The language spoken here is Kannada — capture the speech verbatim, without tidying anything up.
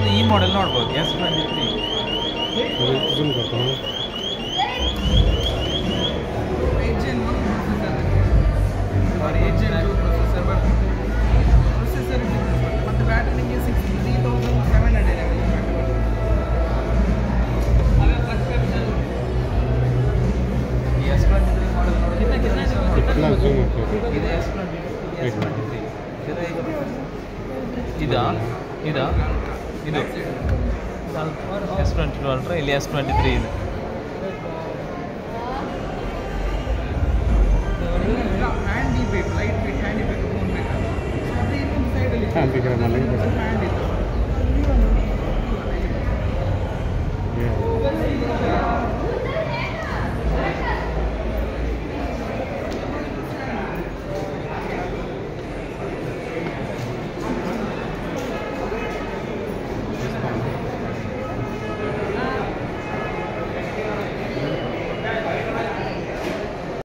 ಒಂದು ಈ ಮಾಡೆಲ್ ನೋಡ್ಬೋದು ಎಸ್ ಟ್ವೆಂಟಿ ತ್ರೀ ಜೂಮ್ करता हूँ एट जेन वन प्रोसेसर और eight gen two processor but processor ಮತ್ತು ಬ್ಯಾಟರಿ ನಿಮಗೆ six three thousand seven hundred M H S twenty three model ನೋಡಿ कितना कितना कितना जूम करता ಇದು S twenty three S twenty three ಇದಾ ಇದಾ ಇದು ಎಸ್ ಟ್ವೆಂಟಿ ಟು ಅಲ್ಟ್ರಾ ಇಲ್ಲಿ ಎಸ್ ಟ್ವೆಂಟಿ ತ್ರೀ ಇದೆ ಹ್ಯಾಂಡಿ ಬೇಕು ಲೈಟ್ ಬೇಕು ಹ್ಯಾಂಡಿ ಬೇಕು ಫೋನ್ ಬೇಕು ಅದು ಇನ್ನೊಂದು ಸೈಡಲ್ಲಿ हाँ दिख रहा है मालिक ಹ್ಯಾಂಡ್ ಇದೆ